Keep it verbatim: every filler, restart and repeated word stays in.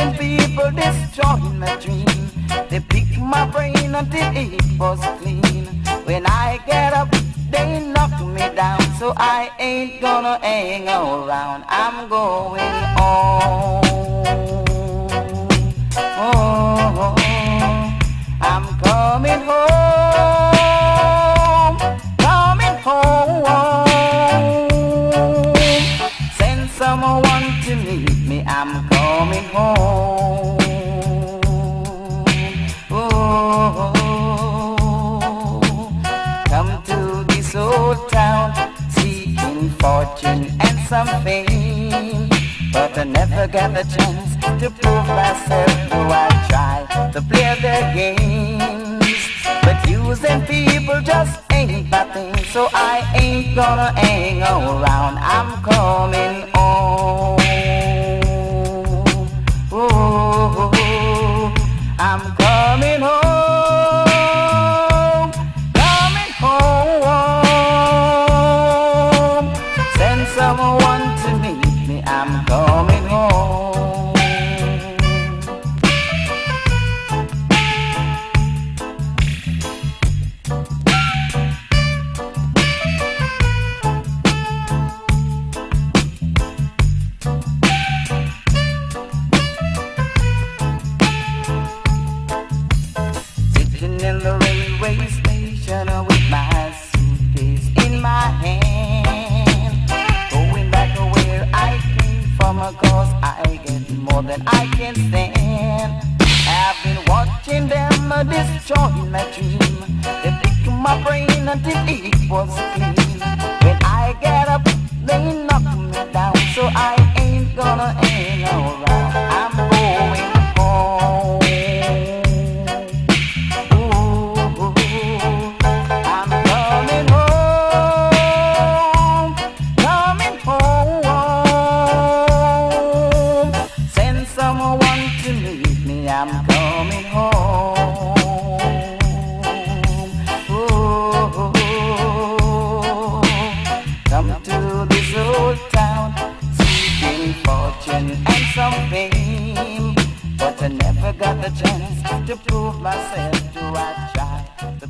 Using people, destroying my dream. They pick my brain until it was clean. When I get up, they knock me down. So I ain't gonna hang around. I'm going home. Oh, I'm coming home. Coming home. Send someone to meet me. I'm coming home. Oh, come to this old town, seeking fortune and some fame, but I never got the chance to prove myself. Though I try to play their games, but using people just ain't my thing. So I ain't gonna hang around. I'm coming home. Oh, I'm coming home, coming home. Send someone to meet me. I'm coming home. In the railway station with my suitcase in my hand, going back to where I came from, cause I get more than I can stand. I've been watching them destroying my dream. They pick my brain until it was clean. When I get up, they knock me down. So I ain't gonna hang around. I'm going home. I'm coming home. Oh, come to this old town, seeking fortune and some fame, but I never got the chance to prove myself. Do I try